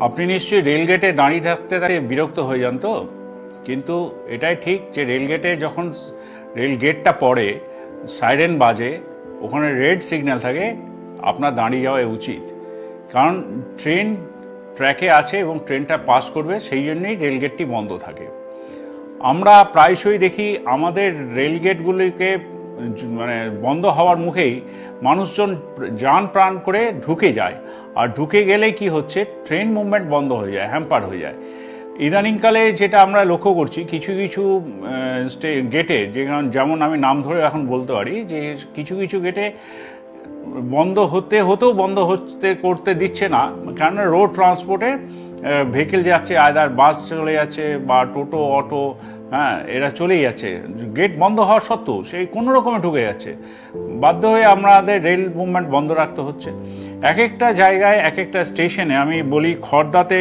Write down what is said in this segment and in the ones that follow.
আপনি নিশ্চয়ই রেলগেটে দাঁড়িয়ে থাকতে থাকতে বিরক্ত হয়ে যান তো, কিন্তু এটাই ঠিক যে রেলগেটে যখন রেলগেটটা পড়ে, সাইরেন বাজে, ওখানে রেড সিগন্যাল থাকে, আপনার দাঁড়িয়ে যাওয়া উচিত। কারণ ট্রেন ট্র্যাকে আছে এবং ট্রেনটা পাস করবে, সেই জন্যই রেলগেটটি বন্ধ থাকে। আমরা প্রায়শই দেখি আমাদের রেলগেটগুলিকে মানে বন্ধ হওয়ার মুখেই মানুষজন যান প্রাণ করে ঢুকে যায়, আর ঢুকে গেলে কি হচ্ছে, ট্রেন মুভমেন্ট বন্ধ হয়ে যায়, হ্যাম্পার হয়ে যায়। ইদানিংকালে যেটা আমরা লক্ষ্য করছি, কিছু কিছু গেটে, যেমন আমি নাম ধরে এখন বলতে পারি যে কিছু কিছু গেটে বন্ধ হতেও বন্ধ করতে দিচ্ছে না, কারণ রোড ট্রান্সপোর্টে ভেহিকেল যাচ্ছে, আয়দার বাস চলে যাচ্ছে বা টোটো অটো, হ্যাঁ, এরা চলেই যাচ্ছে, গেট বন্ধ হওয়া সত্ত্বেও সেই কোনো রকমে ঢুকে যাচ্ছে। বাধ্য হয়ে আমাদের রেল মুভমেন্ট বন্ধ রাখতে হচ্ছে। এক একটা জায়গায়, এক একটা স্টেশনে, আমি বলি খড়দাতে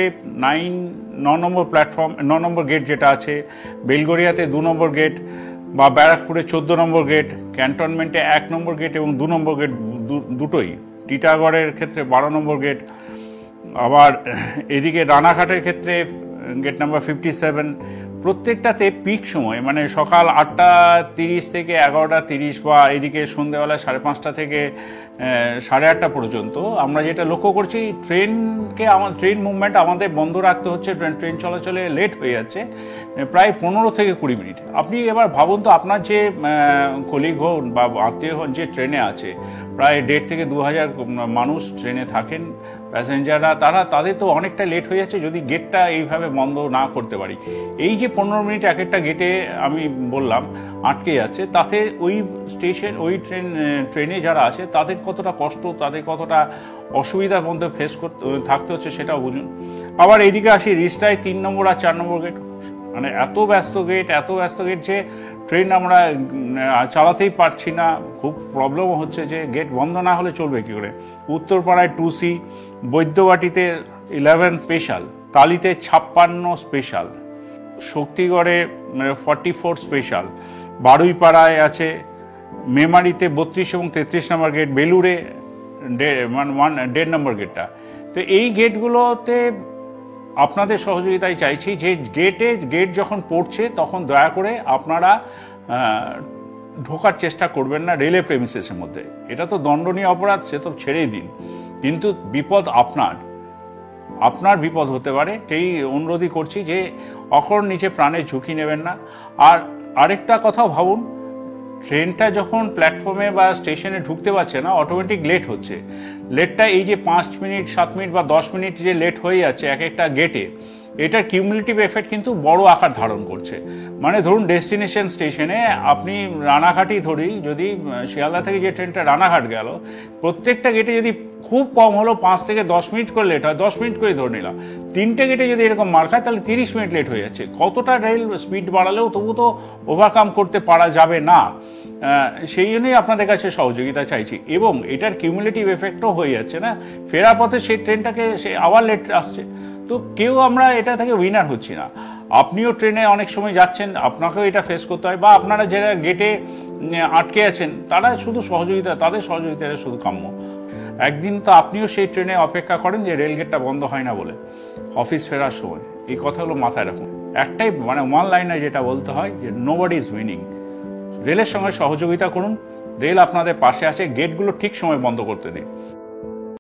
9 নম্বর প্ল্যাটফর্ম, 9 নম্বর গেট যেটা আছে, বেলগড়িয়াতে 2 নম্বর গেট, বা ব্যারাকপুরে 14 নম্বর গেট, ক্যান্টনমেন্টে 1 নম্বর গেট এবং 2 নম্বর গেট দুটোই, টিটাগড়ের ক্ষেত্রে 12 নম্বর গেট, আবার এদিকে রানাঘাটের ক্ষেত্রে গেট নাম্বার 57। প্রত্যেকটাতে পিক সময়, মানে সকাল 8:30 থেকে 11:30, বা এদিকে সন্ধ্যেবেলা 5:30 থেকে 8:30 পর্যন্ত আমরা যেটা লক্ষ্য করছি, ট্রেন মুভমেন্ট আমাদের বন্ধ রাখতে হচ্ছে। ট্রেন চলাচলে লেট হয়ে যাচ্ছে প্রায় 15 থেকে 20 মিনিট। আপনি এবার ভাবুন তো, আপনার যে কলিগ হন বা আত্মীয় হন যে ট্রেনে আছে, প্রায় 1.5 থেকে 2,000 মানুষ ট্রেনে থাকেন, প্যাসেঞ্জাররা, তাদের তো অনেকটা লেট হয়ে যাচ্ছে যদি গেটটা এইভাবে বন্ধ না করতে পারি। এই যে 15 মিনিট এক একটা গেটে আমি বললাম আটকে যাচ্ছে, তাতে ওই স্টেশন, ওই ট্রেনে যারা আছে তাদের কতটা কষ্ট, তাদের কতটা অসুবিধার মধ্যে থাকতে হচ্ছে সেটাও বুঝুন। আবার এইদিকে আসি রিস্টায় 3 নম্বর আর 4 নম্বর গেট, মানে এত ব্যস্ত গেট যে ট্রেন আমরা চালাতেই পারছি না। খুব প্রবলেমও হচ্ছে যে গেট বন্ধ না হলে চলবে কী করে। উত্তরপাড়ায় 2C, বৈদ্যবাটিতে 11 স্পেশাল, কালীতে 56 স্পেশাল, শক্তিগড়ে 44 স্পেশাল, বারুইপাড়ায় আছে, মেমারিতে 32 এবং 33 নম্বর গেট, বেলুড়ে 1.5 নম্বর গেটটা। তো এই গেটগুলোতে আপনাদের সহযোগিতায় চাইছি যে গেট যখন পড়ছে তখন দয়া করে আপনারা ঢোকার চেষ্টা করবেন না রেলের প্রেমিসেসের মধ্যে। এটা তো দণ্ডনীয় অপরাধ, সে তো ছেড়েই দিন, কিন্তু বিপদ আপনার বিপদ হতে পারে। সেই অনুরোধই করছি যে অখর নিচে প্রাণের ঝুঁকি নেবেন না। আর আরেকটা কথা ভাবুন, ট্রেনটা যখন প্ল্যাটফর্মে বা স্টেশনে ঢুকতে পারছে না, অটোমেটিক লেট হচ্ছে। লেটটা এই যে 5 মিনিট, 7 মিনিট বা 10 মিনিট যে লেট হয়ে যাচ্ছে এক একটা গেটে, এটার কিউমুলেটিভ এফেক্ট কিন্তু বড় আকার ধারণ করছে। মানে ধরুন ডেস্টিনেশন স্টেশনে আপনি রানাঘাটই ধরি, যদি শিয়ালদা থেকে যে ট্রেনটা রানাঘাট গেল, প্রত্যেকটা গেটে যদি খুব কম হলো 5 থেকে 10 মিনিট করে লেট হয়, 10 মিনিট করে ধরে নিলাম, 3টে গেটে যদি এরকম মার খায় তাহলে 30 মিনিট লেট হয়ে যাচ্ছে। কতটা রেল স্পিড বাড়ালেও তবু তো ওভারকাম করতে পারা যাবে না। সেই জন্যই আপনাদের কাছে সহযোগিতা চাইছি। এবং এটার কিউমুলেটিভ এফেক্টও হয়ে যাচ্ছে না, ফেরার পথে সেই ট্রেনটাকে সে আবার লেট আসছে। তো কেউ আমরা এটা থেকে উইনার হচ্ছি না। আপনিও ট্রেনে অনেক সময় যাচ্ছেন, আপনাকেও এটা ফেস করতে হয়, বা আপনারা যারা গেটে আটকে আছেন তারা শুধু তাদের সহযোগিতাটা শুধু কাম্য। একদিন তো আপনিও সেই ট্রেনে অপেক্ষা করেন যে রেলগেটটা বন্ধ হয় না বলে, অফিস ফেরার সময়। এই কথাগুলো মাথায় রাখুন। একটাই, মানে ওয়ান লাইনে যেটা বলতে হয় যে নোবডি ইজ উইনিং। রেলের সঙ্গে সহযোগিতা করুন, রেল আপনাদের পাশে আছে, গেটগুলো ঠিক সময় বন্ধ করতে দিন।